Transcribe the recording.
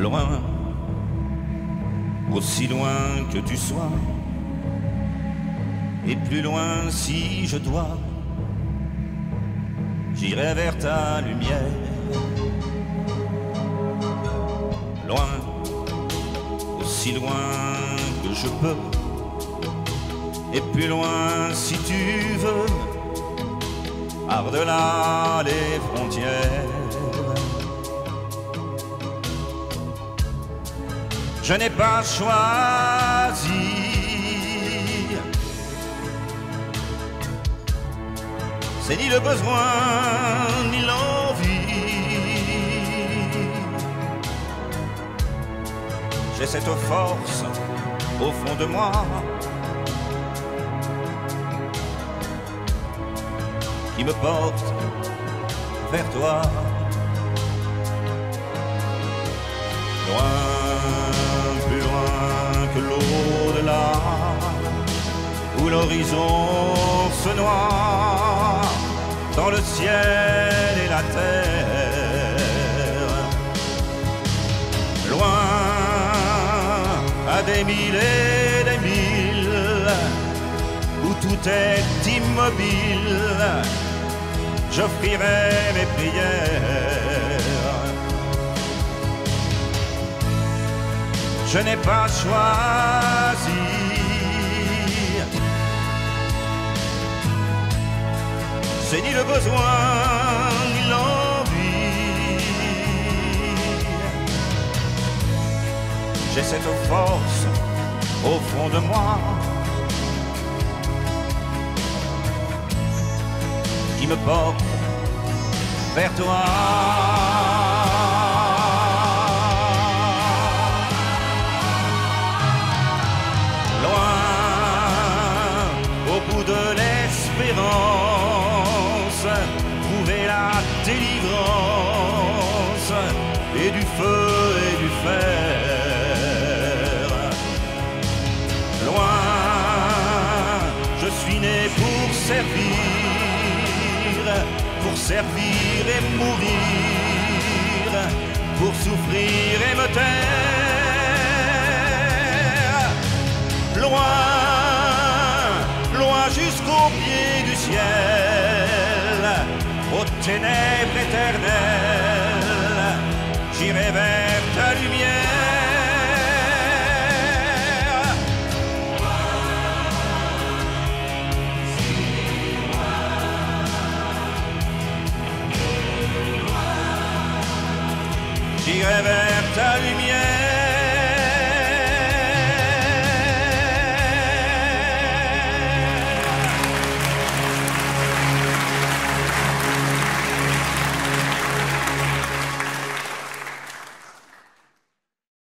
loin, aussi loin que tu sois, et plus loin si je dois, j'irai vers ta lumière. Loin, aussi loin que je peux, et plus loin si tu veux, par-delà les frontières. Je n'ai pas choisi, c'est ni le besoin ni l'envie. J'ai cette force au fond de moi qui me porte vers toi. Loin, plus loin que l'au-delà, où l'horizon se noie dans le ciel et la terre. Loin, à des mille et des milles, où tout est immobile, j'offrirai mes prières. Je n'ai pas choisi, c'est ni le besoin ni l'envie. J'ai cette force au fond de moi qui me porte vers toi. De l'espérance, trouver la délivrance, et du feu et du fer. Loin, je suis né pour servir et mourir, pour souffrir et me taire. Loin, loin jusqu'au pied du ciel, aux ténèbres éternelles, j'irai vers ta lumière. J'irai vers ta lumière.